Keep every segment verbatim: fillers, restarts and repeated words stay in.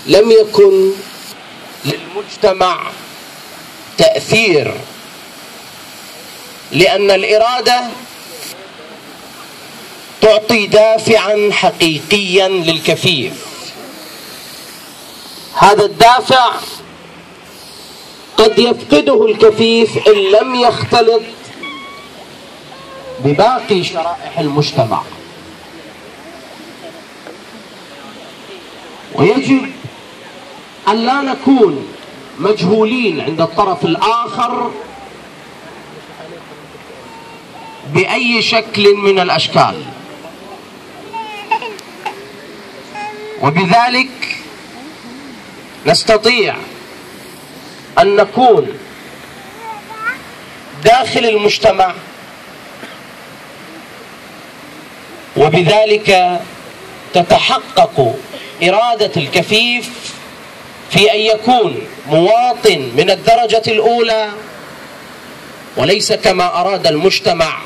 لم يكن للمجتمع تأثير، لأن الإرادة تعطي دافعا حقيقيا للكفيف. هذا الدافع قد يفقده الكفيف إن لم يختلط بباقي شرائح المجتمع، ويجب أن لا نكون مجهولين عند الطرف الآخر بأي شكل من الأشكال، وبذلك نستطيع أن نكون داخل المجتمع، وبذلك تتحقق إرادة الكفيف في أن يكون مواطن من الدرجة الأولى، وليس كما أراد المجتمع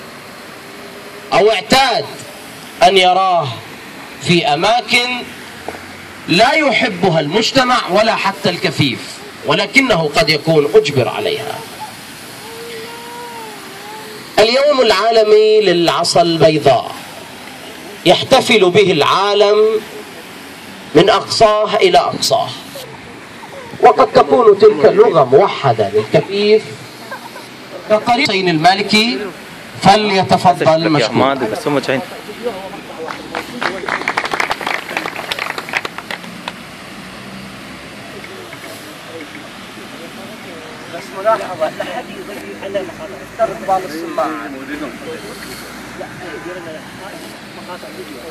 أو اعتاد أن يراه في أماكن لا يحبها المجتمع ولا حتى الكفيف، ولكنه قد يكون أجبر عليها. اليوم العالمي للعصا البيضاء يحتفل به العالم من أقصاه إلى أقصاه، وقد تكون تلك اللغة موحدة للكفيف كطريق حسين المالكي، فليتفضل مشكور. بس ملاحظة لا حد يضيف على مقاطع بعض السماعة. لا يدير لنا مقاطع فيديو.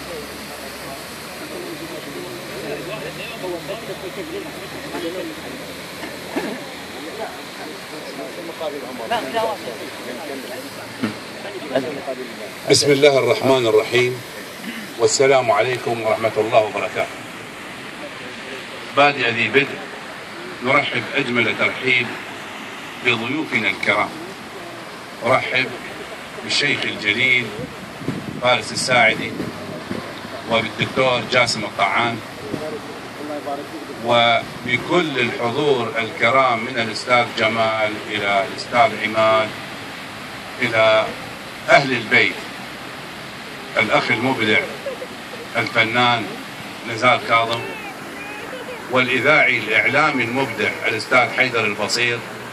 بسم الله الرحمن الرحيم، والسلام عليكم ورحمة الله وبركاته. بادئ ذي بدء نرحب أجمل ترحيب بضيوفنا الكرام. أرحب بالشيخ الجليل فارس الساعدي، وبالدكتور جاسم الطعان، وبكل الحضور الكرام من الأستاذ جمال إلى الأستاذ عماد إلى أهل البيت، الأخ المبدع الفنان نزار كاظم، والإذاعي الإعلامي المبدع الأستاذ حيدر البصير،